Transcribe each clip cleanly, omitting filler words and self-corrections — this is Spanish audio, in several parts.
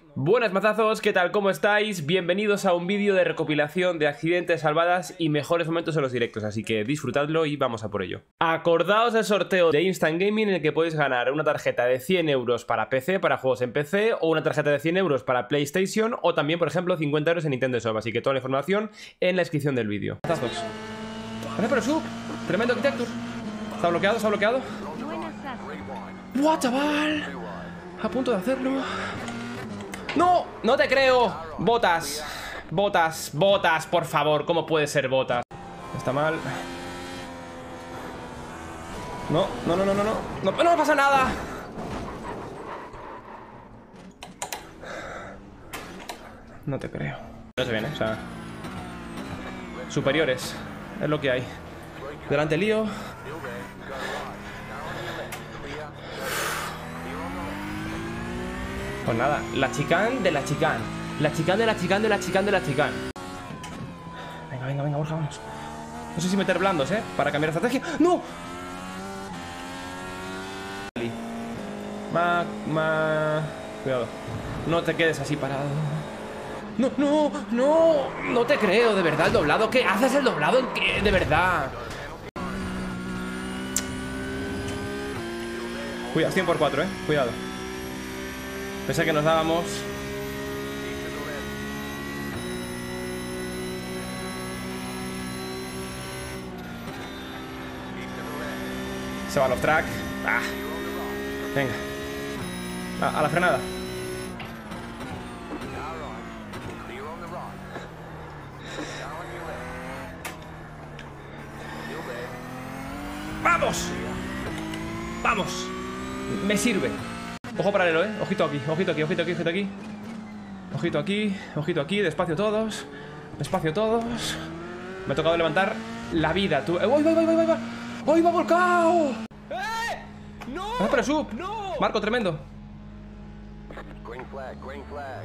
Buenas mazazos, ¿qué tal? ¿Cómo estáis? Bienvenidos a un vídeo de recopilación de accidentes, salvadas y mejores momentos en los directos, así que disfrutadlo y vamos a por ello. Acordaos del sorteo de Instant Gaming en el que podéis ganar una tarjeta de 100 euros para PC, para juegos en PC, o una tarjeta de 100 euros para PlayStation, o también, por ejemplo, 50 euros en Nintendo Shop, así que toda la información en la descripción del vídeo. Mazazos. ¡Hace por el sub! ¡Tremendo arquitectur! ¿Está bloqueado? ¿Está bloqueado? ¡Buah, chaval! A punto de hacerlo. ¡No! ¡No te creo! Botas. Botas, botas, por favor. ¿Cómo puede ser botas? Está mal. No, no, no, no, no, no. No, no pasa nada. No te creo. No se viene, o sea. Superiores. Es lo que hay. Delante lío. Pues nada, la chicane de la chicane. La chicane de la chicane de la chicane de la chicane. Venga, venga, venga, Borja, vamos. No sé si meter blandos, para cambiar estrategia. ¡No! Cuidado. No te quedes así parado. No, no, no. No te creo, de verdad, el doblado. ¿Qué haces el doblado? ¿En qué? De verdad. Cuidado, 100 por 4, cuidado. Pensé que nos dábamos. Se va los track. Ah. Venga. A la frenada. ¡Vamos! ¡Vamos! Me sirve. Ojo paralelo, ojito aquí, ojito aquí, ojito aquí, ojito aquí. Ojito aquí, ojito aquí, despacio todos. Despacio todos. Me ha tocado levantar la vida, tú. ¡Voy, voy, voy, voy, voy! ¡Voy, va volcado! ¡No! ¡Haz para sub! ¡No! Marco, tremendo. Green flag, green flag.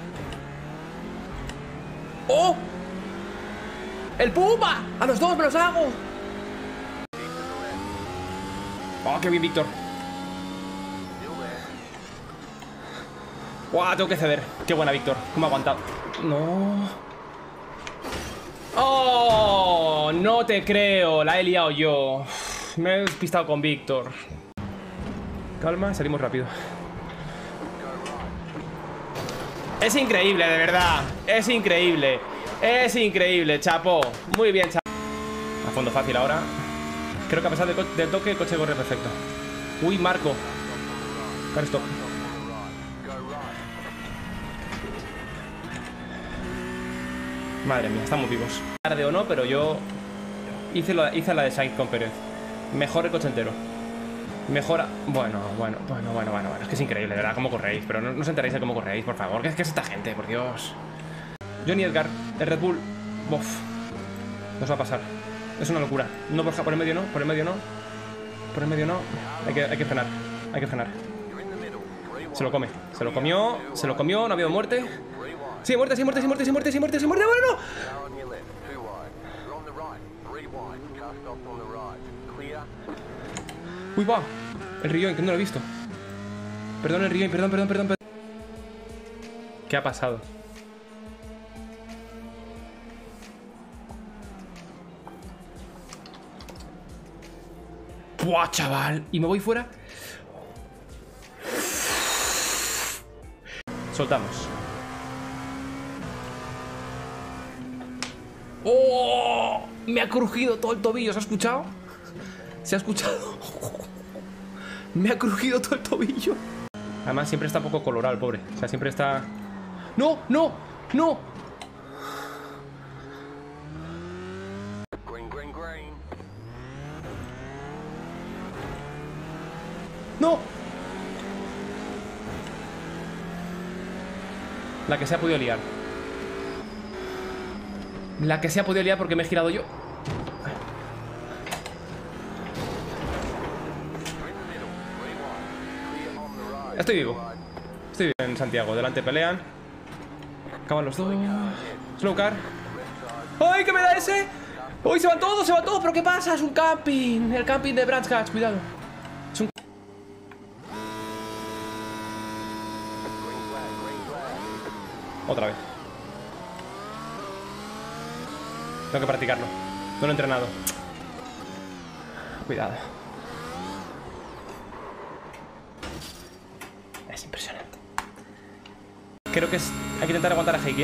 ¡Oh! ¡El Puma! ¡A los dos me los hago! ¡Oh, qué bien, Víctor! ¡Guau! Tengo que ceder. ¡Qué buena, Víctor! ¿Cómo ha aguantado? No. ¡Oh! No te creo. La he liado yo. Me he despistado con Víctor. Calma, salimos rápido. Es increíble, de verdad. Es increíble. Es increíble, chapo. Muy bien, chapo. A fondo fácil ahora. Creo que a pesar del toque, el coche corre perfecto. Uy, Marco. Car stop. Madre mía, estamos vivos. Tarde o no, pero yo hice la de Sainz con Pérez. Mejor el coche entero. Mejora. Bueno. Es que es increíble, de verdad, cómo corréis. Pero no os enteréis de cómo corréis, por favor. ¿Qué es esta gente, por Dios? Johnny Edgar, el Red Bull. Bof. Nos va a pasar. Es una locura. No, Borja, por el medio no, por el medio no. Por el medio no. Hay que frenar. Hay que frenar. Se lo come. Se lo comió. Se lo comió. No ha habido muerte. Sí, muerte, sí, muerte, sí, muerte, sí, muerte, sí, muerte, sí, muerte. ¡Bueno! Uy, va. El Rion, que no lo he visto. Perdón, el Rion, perdón. ¿Qué ha pasado? ¡Buah, chaval! ¿Y me voy fuera? Soltamos. ¡Oh! Me ha crujido todo el tobillo, ¿se ha escuchado? ¿Se ha escuchado? Me ha crujido todo el tobillo. Además siempre está poco colorado el pobre. O sea, siempre está... ¡No! ¡No! ¡No! ¡No! La que se ha podido liar. La que se ha podido liar porque me he girado yo. Estoy vivo. Estoy vivo en Santiago. Delante pelean. Acaban los dos. Slow car. ¡Ay, qué me da ese! ¡Uy, se van todos, ¿Pero qué pasa? Es un camping. El camping de Brands Hatch, cuidado. Es un... Otra vez. Tengo que practicarlo. No lo he entrenado. Cuidado. Es impresionante. Creo que es... Hay que intentar aguantar a Heikki, ¿eh?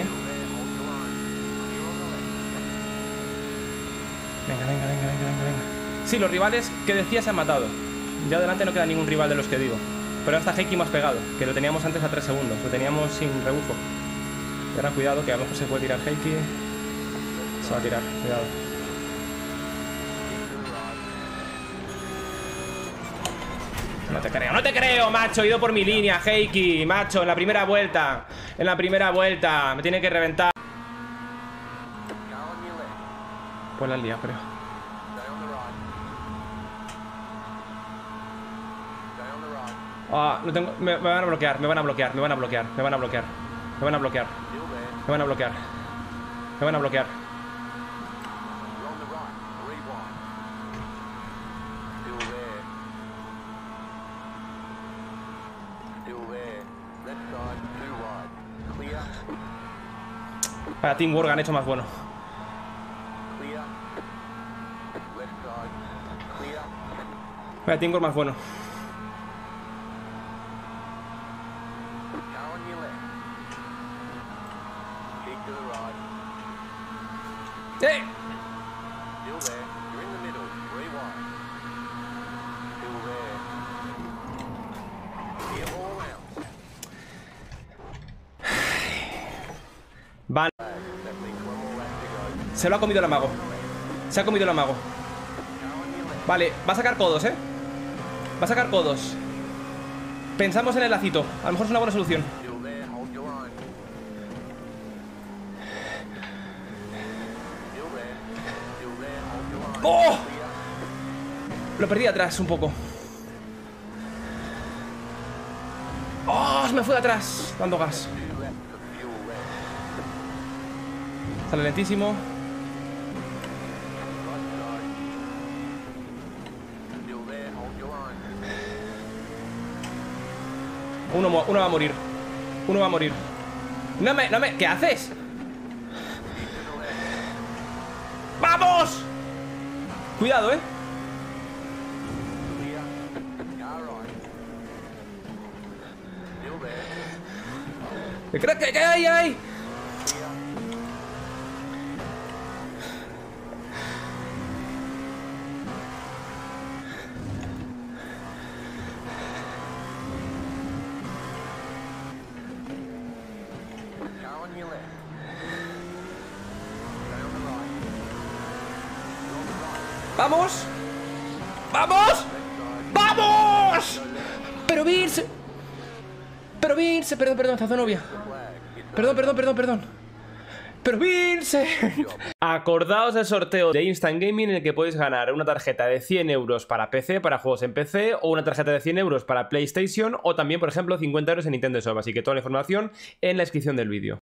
Venga. Sí, los rivales que decía se han matado. Ya adelante no queda ningún rival de los que digo. Pero hasta Heikki más pegado, que lo teníamos antes a 3 segundos. Lo teníamos sin rebufo. Y ahora cuidado, que a lo mejor se puede tirar Heikki. Se va a tirar, cuidado. No te creo, macho. He ido por mi línea, Heikki, macho, en la primera vuelta. Me tiene que reventar. Pues la han liado, creo. Ah, no tengo... Me van a bloquear. Para Team Work han hecho más bueno. Para Team Work más bueno. ¡Eh! Van. Se lo ha comido el amago. Se ha comido el amago. Vale, va a sacar codos, ¿eh? Va a sacar codos. Pensamos en el lacito. A lo mejor es una buena solución. ¡Oh! Lo perdí atrás un poco. ¡Oh! Se me fue de atrás, dando gas. Sale lentísimo. Uno va a morir. No me... ¿Qué haces? ¡Vamos! Cuidado, ¿eh? Creo que hay. ¡Vamos! Pero Vince, perdón, Zazonovia. Perdón. Pero Vince. Acordaos del sorteo de Instant Gaming en el que podéis ganar una tarjeta de 100 euros para PC, para juegos en PC, o una tarjeta de 100 euros para PlayStation, o también, por ejemplo, 50 euros en Nintendo Shop. Así que toda la información en la descripción del vídeo.